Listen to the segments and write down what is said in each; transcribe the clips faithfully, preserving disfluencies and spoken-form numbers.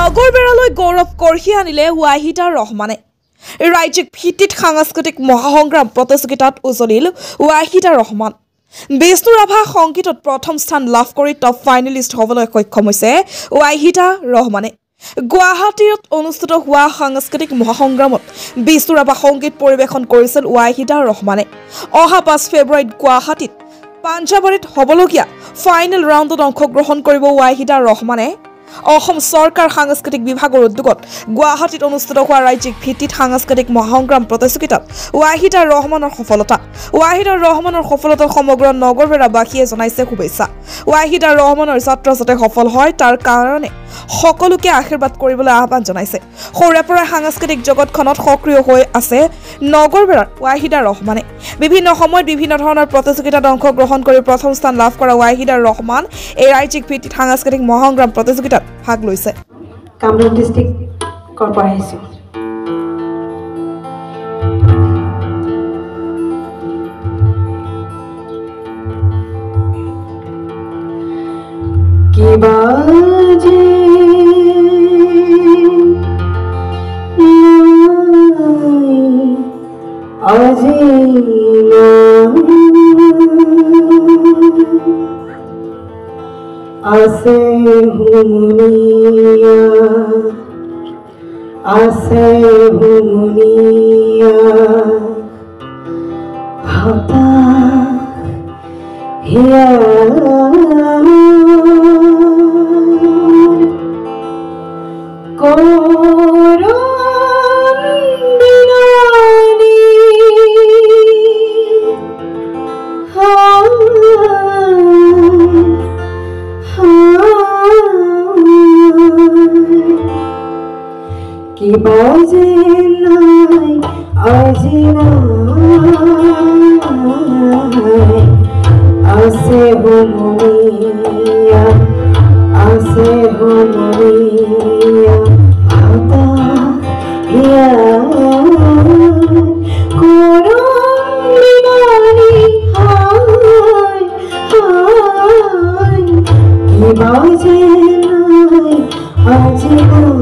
নগৰবেৰালৈ গৌৰৱ কঢ়িয়াই আনিলে ৱাহিদা ৰহমানে ৰাজ্যিক ভিত্তিত সাংস্কৃতিক মহাসংগ্ৰাম প্ৰতিযোগিতাত উজলিল ৱাহিদা ৰহমান বিষ্ণু ৰাভা সংগীতত প্ৰথম স্থান লাভ কৰি টপ ফাইনেলিষ্ট হ'বলৈ সক্ষম হৈছে ৱাহিদা ৰহমানে গুৱাহাটীত অনুষ্ঠিত হোৱা সাংস্কৃতিক মহাসংগ্ৰামত বিষ্ণু ৰাভা সংগীত পৰিৱেশন কৰিছিল ৱাহিদা ৰহমানে অহা পাঁচ ফেব্ৰুৱাৰীত গুৱাহাটীত পাঞ্জাবাৰীত হ'বলগীয়া ফাইনেল ৰাউণ্ডত অংশগ্ৰহণ কৰিব ৱাহিদা ৰহমানে অসম চৰকাৰ সাংস্কৃতিক বিভাগৰ উদ্যোগত গুৱাহাটীত অনুষ্ঠিত হোৱা ৰাজ্যিক ভিত্তিত সাংস্কৃতিক মহাসংগ্ৰাম প্ৰতিযোগিতাত ৱাহিদা ৰহমানৰ সফলতা ৱাহিদা ৰহমানৰ সফলতা সমগ্ৰ নগৰবেৰাবাসীয়ে জনাইছে শুভেচ্ছা ৱাহিদা ৰহমানৰ যাত্ৰা যাতে সফল হয় তাৰ কাৰণে সকলোকে আশীৰ্বাদ কৰিবলৈ আহ্বান জনাইছে সৰুৰে পৰা সাংস্কৃতিক জগতখনত সক্ৰিয় হৈ আছে নগৰবেৰাৰ ৱাহিদা ৰহমানে বিভিন্ন সময়ত বিভিন্ন ধৰণৰ প্ৰতিযোগিতাত অংশগ্ৰহণ কৰি প্ৰথম স্থান লাভ কৰা ৱাহিদা ৰহমান এই ৰাজ্যিক ভিত্তিত সাংস্কৃতিক মহাসংগ্ৰাম প্ৰতিযোগিতাত ভাগ লৈছে কামৰূপ ডিষ্ট্ৰিক্ট কৰ্পোৰেচন কিবা যে আজি আছে হুমনিয়া আছে হুমনিয়া হতা হিয়া কিবা যে নাই আজি নাই আছে হুমনিয়া আছে হুমনিয়া হতা হিয়া করুণানি হায় হায় কিবা যে নাই আজি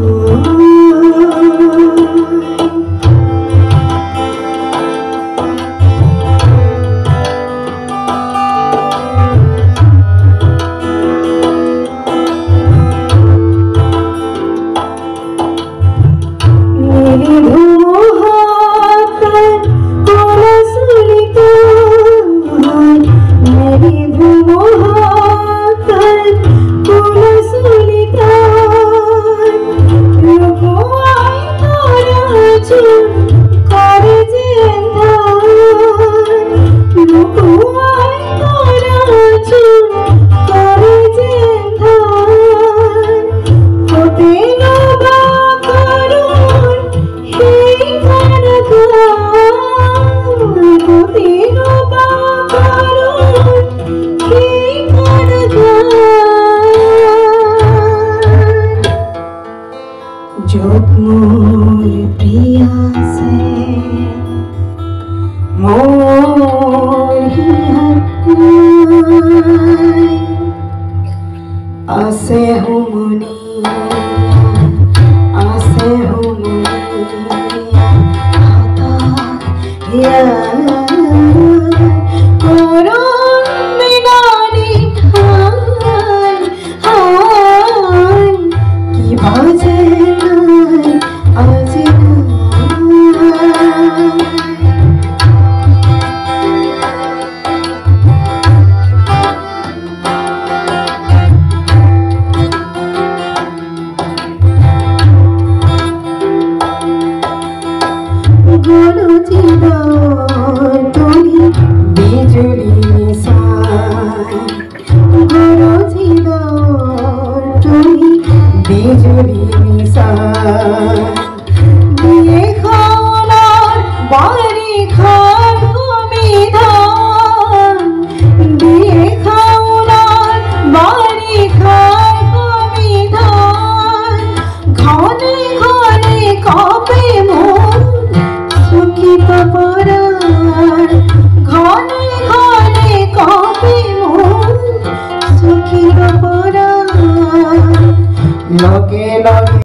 আছে হুমনিয়া আছে হুমনিয়া হতা হিয়া করুণানি হায় হায় কিবা যে নাই আজি বিজুলি নিশান দিয়ে খাওয়ার বাড়ি খার কমিধান দিয়ে খাওয়ার বাড়ি খার কমিধান ঘনে ঘনে কপে মন সুখী পাপড়ার ঘনে ঘনে কপে মন সুখী পাপড়ার লগে লগে